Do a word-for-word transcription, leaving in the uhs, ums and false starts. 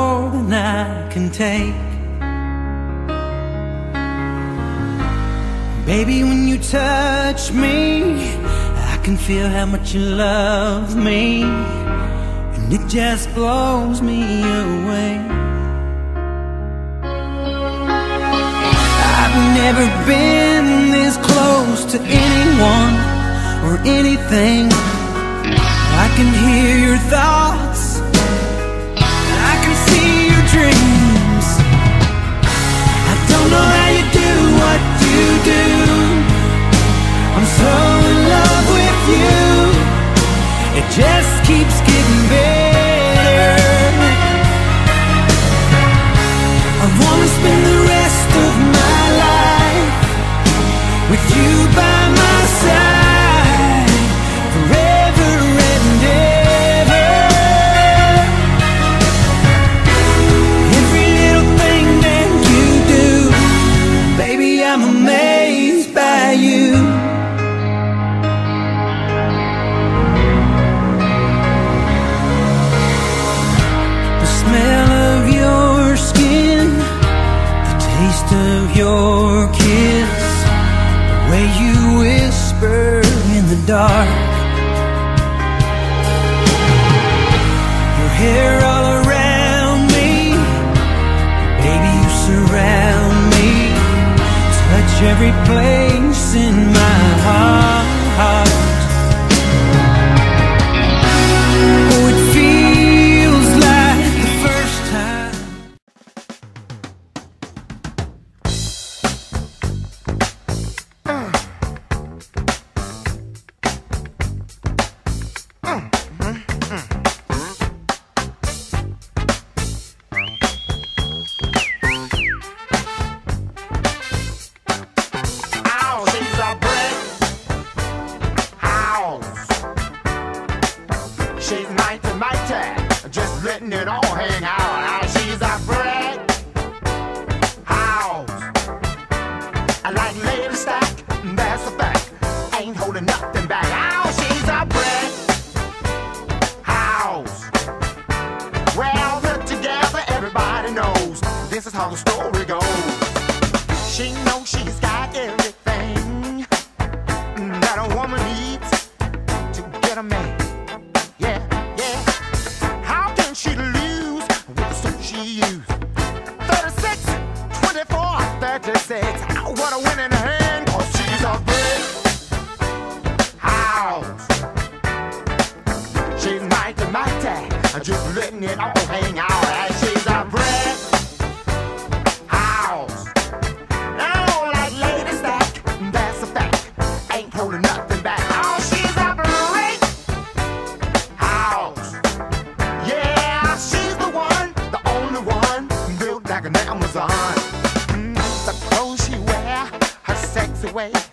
more than I can take. Baby, when you touch me, I can feel how much you love me, and it just blows me away. I've never been this close to anyone or anything. I can hear your thoughts, and I can see your dreams. I don't know how you do what you do. I'm so in love with you. It just keeps getting better. I wanna spend the rest of my life with you by my side, forever and ever. Every little thing that you do, baby, I'm amazed by you. The smell of your skin, the taste of your kiss, the way you whisper in the dark, your hair all around me, baby, you surround me, touch every place in my heart. Oh, it feels like the first time. She's mighty, mighty, just letting it all hang out. Now she's a brick house. I like Lady Stack, that's a fact. Ain't holding nothing back. Now she's a brick house. Well, put together, everybody knows this is how the story goes. She knows she's got everything that a woman needs to get a man. She lose with the suit she used. thirty-six, twenty-four, thirty-six. What a winning hand, cause she's a brick house. She's mighty, mighty, just letting it all hang out. And she's a brick house. Now, like Lady Stack, that's a fact. Ain't holding nothing back. Oh, she's a brick house. Yeah, she's the one, the only one, built like an Amazon. Mm, the clothes she wear, her sexy way.